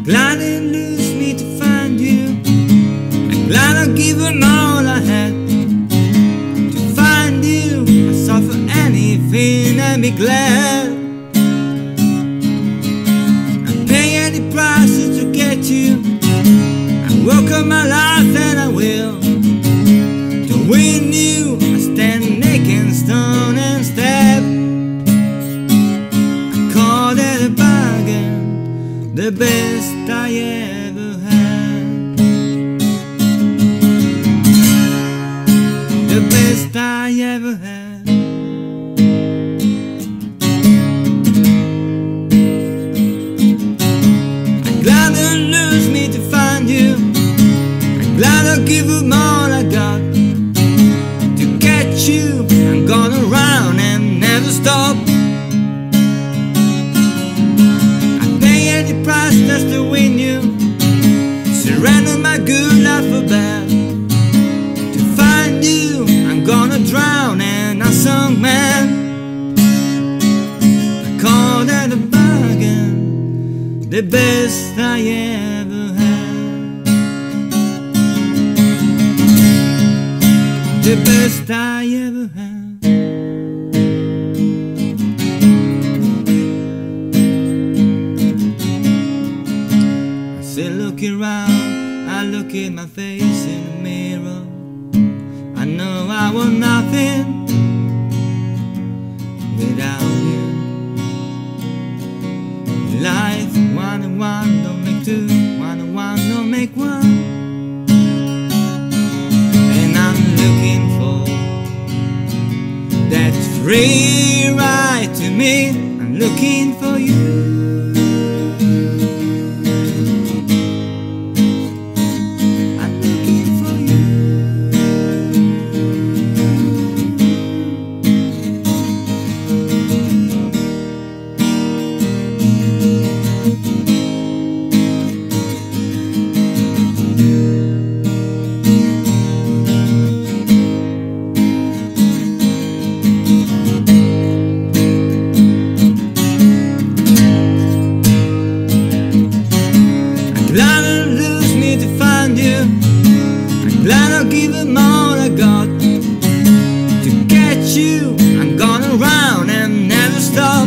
glad it lose me to find you. I'm glad I've given all I had to find you. I'd suffer anything and be glad. I'd pay any prices to get you. I work on my life and I will. To win you, I stand naked, stone and step. I call that a bargain, the best I ever had. The best I ever had. I'm glad it lose me to find you. I'm glad I'll give them all I got to get you. I'm gonna run and never stop. I'd pay any price just to win you. Surrender my good life for bad to find you. I'm gonna drown and I sung man. I call that a bargain, the best I ever had. The best I ever had. I sit looking round, I look at my face in the mirror. I know I want nothing without you. Life, 1 and 1 don't make 2, 1 and 1 don't make 1. That free right to me, I'm looking for you. I'm looking for you. Glad it lose me to find you. I'm glad I'll give them all I got to get you. I'm gonna run and never stop.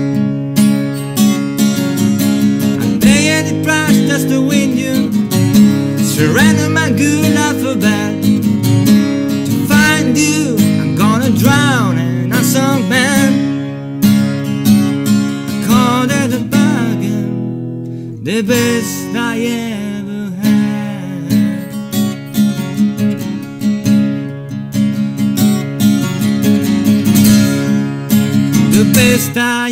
I'd pay any price just to win you. Surrender my good life for bad to find you. I'm gonna drown and I sunk man. I call that a bargain, the best I ever had. The best I